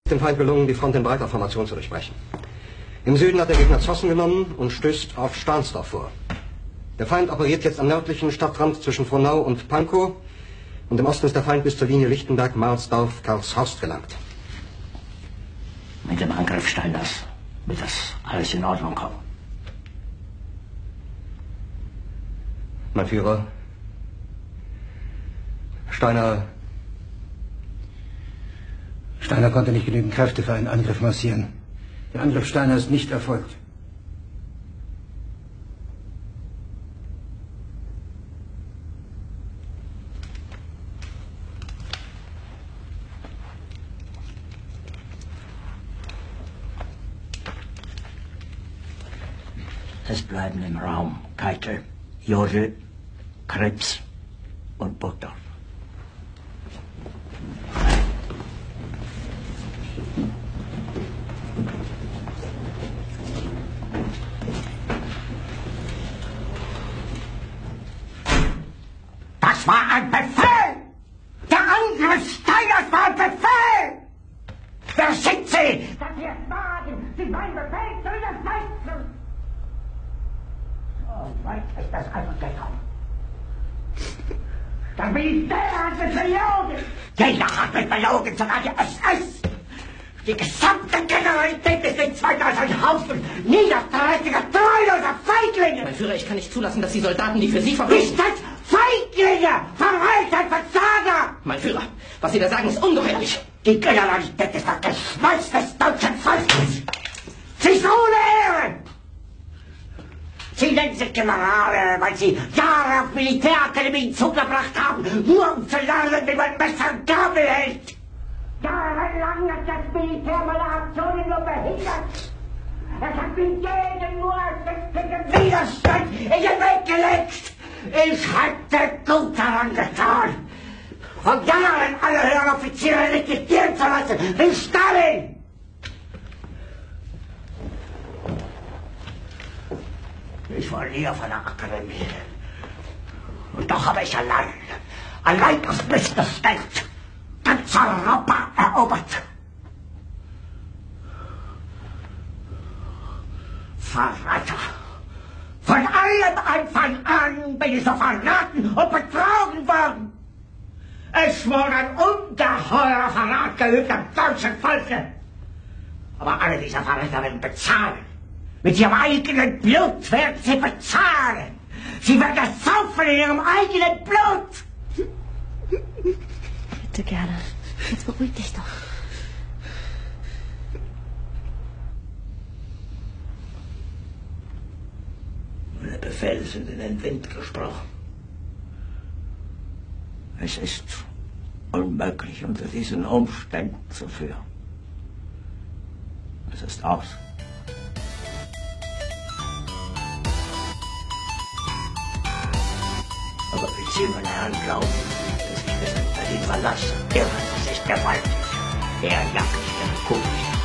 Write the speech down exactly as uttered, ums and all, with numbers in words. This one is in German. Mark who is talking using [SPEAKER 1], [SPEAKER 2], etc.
[SPEAKER 1] dem Feind gelungen, die Front in breiter Formation zu durchbrechen. Im Süden hat der Gegner Zossen genommen und stößt auf Stahnsdorf vor. Der Feind operiert jetzt am nördlichen Stadtrand zwischen Frohnau und Pankow und im Osten ist der Feind bis zur Linie Lichtenberg-Marsdorf-Karlshorst gelangt.
[SPEAKER 2] Mit dem Angriff Steiners wird das alles in Ordnung kommen.
[SPEAKER 1] Mein Führer, Steiner...
[SPEAKER 3] Steiner konnte nicht genügend Kräfte für einen Angriff massieren. Der Angriff Steiner ist nicht erfolgt.
[SPEAKER 2] Es bleiben im Raum Keitel, Jodl, Krebs und Burgdorf.
[SPEAKER 4] Das war ein Befehl! Der Angriff Steiners war ein Befehl! Wer sind Sie, dass Sie es wagen, sich meinen Befehl zu widersetzen? So weit ist das also gekommen. Das Militär hat mich belogen! Jeder hat mich belogen, sogar die S S! Die gesamte Generalität ist in zweitausend Haufen niederträchtiger, treuloser Feiglinge!
[SPEAKER 5] Mein Führer, ich kann nicht zulassen, dass die Soldaten, die für Sie verbringen...
[SPEAKER 4] Nicht als Feiglinge! Verreiter, Versager!
[SPEAKER 5] Mein Führer, was Sie da sagen, ist ungeheuerlich.
[SPEAKER 4] Die Generalität ist das Geschmeiß des deutschen Volkes! Sie ist ohne Ehre! Sie nennen sich Generale, weil Sie Jahre auf Militärakademien zugebracht haben, nur um zu lernen, wie man Messer und Gabel hält! Jahrelang hat das Militär meine Aktionen nur behindert! Es hat mir jeden nur ersichtlichen Widerstand in den Weg gelegt! Ich hätte gut daran getan, von Jahren alle höheren Offiziere liquidieren zu lassen, wie Stalin! Ich war nie auf einer Akademie. Und doch habe ich allein, allein auf mich gestellt, ganz Europa erobert. Verräter! Von allem Anfang an bin ich so verraten und betrogen worden. Es wurde ein ungeheurer Verrat geübt am deutschen Volke. Aber alle diese Verräter werden bezahlen. Mit ihrem eigenen Blut werden sie bezahlen. Sie werden das saufen in ihrem eigenen Blut.
[SPEAKER 6] Bitte gerne. Jetzt beruhig dich doch.
[SPEAKER 2] Meine Befehle sind in den Wind gesprochen. Es ist unmöglich, unter diesen Umständen zu führen. Es ist aus. Aber wie Sie, meine Herren, glauben, dass ich bis in Berlin verlasse, irren Sie sich gewaltig. Er jagt Ihre Kugel.